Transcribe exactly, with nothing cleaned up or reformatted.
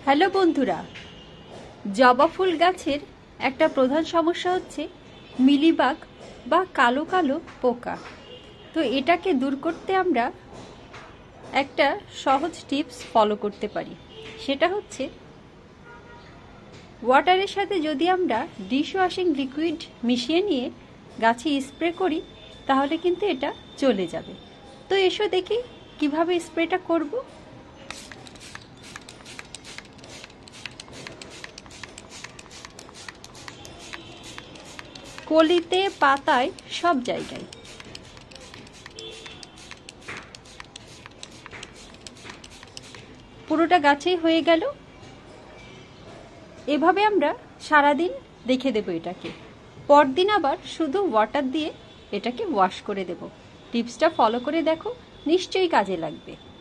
Hello বন্ধুরা, জবা ফুল গাছের একটা প্রধান সমস্যা হচ্ছে মিলিবাগ বা কালো কালো পোকা। তো এটাকে দূর করতে আমরা একটা সহজ টিপস ফলো করতে পারি। সেটা হচ্ছে ওয়াটারের সাথে যদি আমরা ডিশ ওয়াশিং লিকুইড মিশিয়ে নিয়ে গাছে স্প্রে করি তাহলে কিন্তু এটা চলে যাবে। তো এসো দেখি কিভাবে স্প্রেটা করব। কলিতে, পাতায়, সব জায়গায়। পুরোটা গাছেই হয়ে গেল। এভাবে আমরা সারাদিন রেখে দেব এটাকে। পরদিন আবার শুধু ওয়াটার দিয়ে এটাকে ওয়াশ করে দেব। টিপসটা ফলো করে দেখো, নিশ্চয়ই কাজে লাগবে।